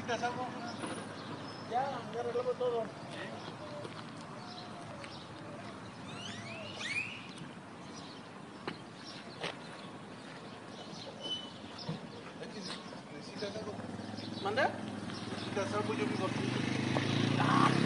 ¿Necesitas algo? Ya arreglamos todo. ¿Necesitas algo? ¿Manda? ¿Necesitas algo? Yo vivo aquí.